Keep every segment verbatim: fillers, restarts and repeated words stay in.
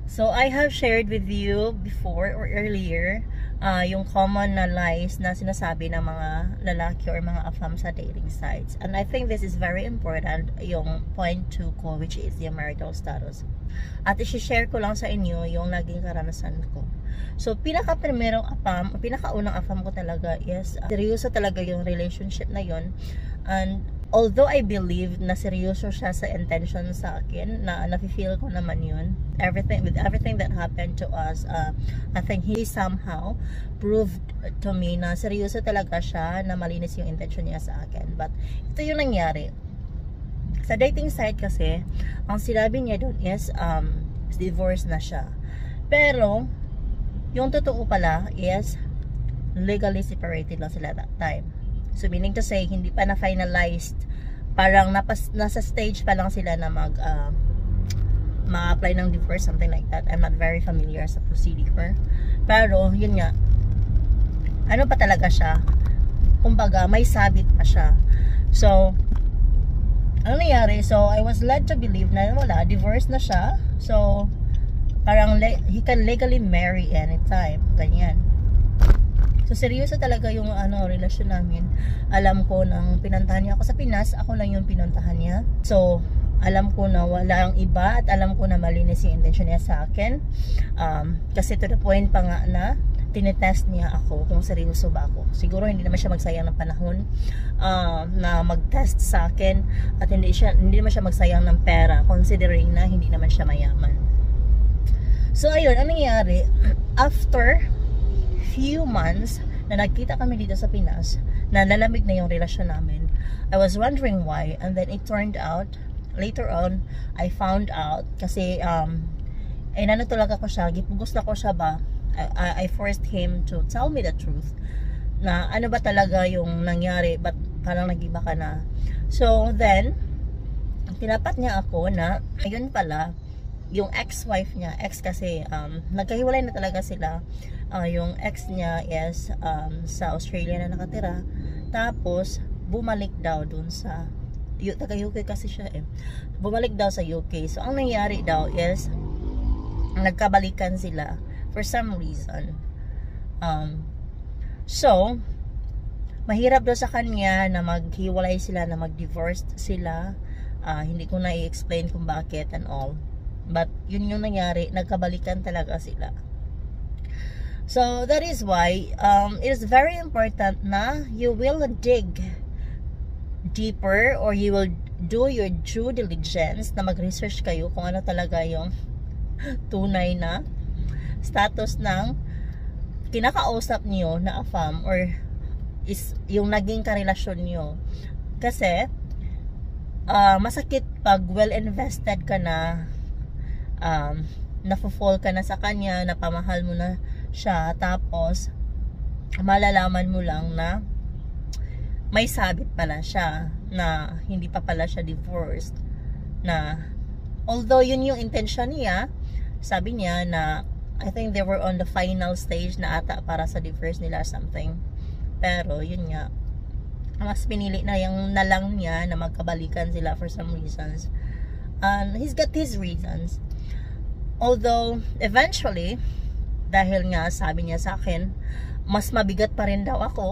So, I have shared with you before or earlier uh, yung common na lies na sinasabi ng mga lalaki or mga afam sa dating sites. And I think this is very important, yung point two ko, which is yung marital status. At isi-share ko lang sa inyo yung naging karanasan ko. So, pinaka-primerong afam, pinaka-unang afam ko talaga is, uh, seryoso talaga yung relationship na yun. And although I believe na seryoso siya sa intention sa akin, na nafe-feel ko naman yun, everything, with everything that happened to us, uh, I think he somehow proved to me na seryoso talaga siya, na malinis yung intention niya sa akin. But ito yung nangyari. Sa dating site kasi, ang sinabi niya doon is, um, divorce na siya. Pero, yung totoo pala is, legally separated lang sila that time. So, meaning to say, hindi pa na-finalized. Parang napas, nasa stage pa lang sila na mag, uh, ma-apply ng divorce, something like that. I'm not very familiar sa procedure. Pero, yun nga, ano pa talaga siya? Kumbaga, may sabit pa siya. So, ano nangyari? So, I was led to believe na wala, divorce na siya. So, parang he can legally marry anytime. Ganyan. So, seryoso talaga yung ano, relasyon namin. Alam ko nang pinuntahan niya ako sa Pinas, ako lang yung pinuntahan niya. So, alam ko na wala ang iba at alam ko na malinis yung intention niya sa akin. Um, kasi to the point pa nga na tinetest niya ako kung seryoso ba ako. Siguro hindi naman siya magsayang ng panahon uh, na mag-test sa akin at hindi, siya, hindi naman siya magsayang ng pera considering na hindi naman siya mayaman. So, ayun, ang nangyari, after few months na nagkita kami dito sa Pinas, na lalamig na yung relasyon namin, I was wondering why, and then it turned out, later on, I found out, kasi, um, eh, nanatulog ako siya, gipugos na ko siya ba, I, I forced him to tell me the truth, na ano ba talaga yung nangyari, but parang nag-iba ka na. So, then, tinapat niya ako na, ayun pala, yung ex-wife niya, ex kasi, um, nagkahiwalay na talaga sila. Uh, yung ex niya is um, sa Australia na nakatira. Tapos, bumalik daw dun sa, taga-U K kasi siya eh. Bumalik daw sa U K. So, ang nangyari daw is, nagkabalikan sila for some reason. Um, so, mahirap daw sa kanya na maghiwalay sila, na mag-divorce sila. Uh, hindi ko na i-explain kung bakit and all. But, yun yung nangyari, nagkabalikan talaga sila. So, that is why, um, it is very important na you will dig deeper or you will do your due diligence na mag-research kayo kung ano talaga yung tunay na status ng kinakausap niyo na afam or is yung naging karelasyon niyo. Kasi, uh, masakit pag well-invested ka na, um, na-fall ka na sa kanya, napamahal mo na siya, tapos malalaman mo lang na may sabit pala siya, na hindi pa pala siya divorced, na although yun yung intention niya, sabi niya na I think they were on the final stage na ata para sa divorce nila something, pero yun nga, mas pinili na yung nalang niya na magkabalikan sila for some reasons, and he's got his reasons. Although eventually, dahil nga sabi niya sa akin, mas mabigat pa rin daw ako.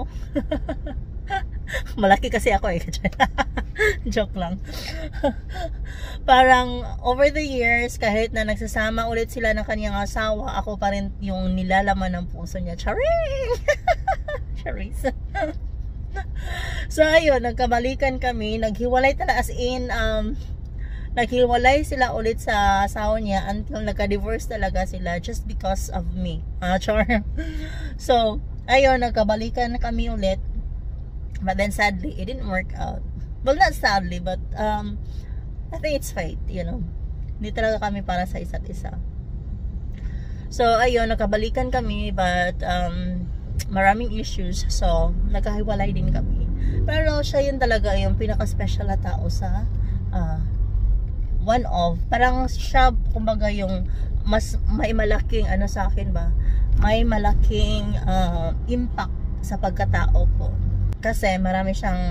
Malaki kasi ako eh. Joke lang. Parang over the years, kahit na nagsasama ulit sila ng kanyang asawa, ako pa rin yung nilalaman ng puso niya. Charing! Charis. So ayun, nagkabalikan kami, naghiwalay talaga, as in, um, naghiwalay sila ulit sa asawa niya until nagka-divorce talaga sila just because of me. Ah, char. So, ayun, nagkabalikan na kami ulit. But then sadly, it didn't work out. Well, not sadly, but um, I think it's fate, you know. Hindi talaga kami para sa isa't isa. So, ayun, nagkabalikan kami, but um, maraming issues. So, nagkahiwalay din kami. Pero siya yun talaga yung pinaka-special na tao sa uh, one of, parang siya, kumbaga yung mas may malaking ano sa akin ba, may malaking uh, impact sa pagkatao ko, kasi marami siyang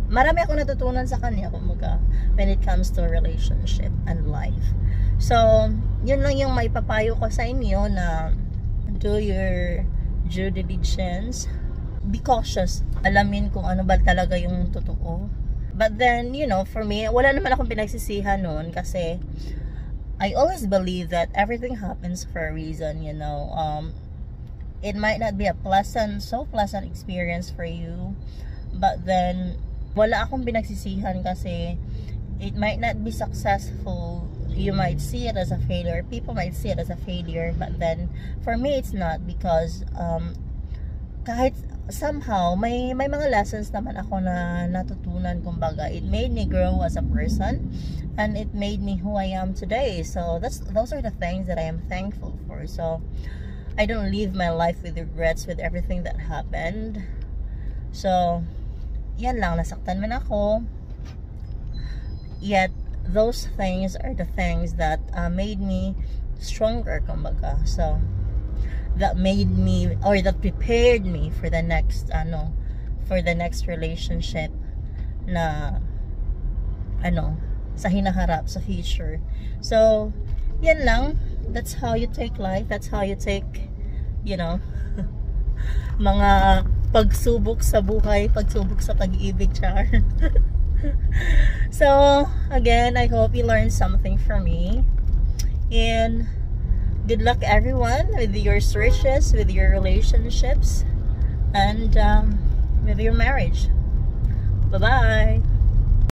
marami ako natutunan sa kanya kumbaga when it comes to relationship and life. So, yun lang yung maipapayo ko sa inyo na do your due diligence. Be cautious. Alamin kung ano ba talaga yung totoo. But then, you know, for me, wala naman akong pinagsisihan noon kasi I always believe that everything happens for a reason, you know. Um, it might not be a pleasant, so pleasant experience for you. But then, wala akong pinagsisihan kasi it might not be successful. You might see it as a failure. People might see it as a failure. But then, for me, it's not because um, kahit somehow, may, may mga lessons naman ako na natutunan. Kumbaga, it made me grow as a person. And it made me who I am today. So, that's those are the things that I am thankful for. So, I don't live my life with regrets with everything that happened. So, yan lang, nasaktan man ako. Yet, those things are the things that uh, made me stronger, kumbaga. So, that made me, or that prepared me for the next, ano, for the next relationship na, ano, sa hinaharap, sa future. So, yan lang. That's how you take life. That's how you take, you know, mga pagsubok sa buhay, pagsubok sa pag-ibig, char. So, again, I hope you learned something from me. And good luck everyone with your searches, with your relationships, and um, with your marriage. Bye-bye.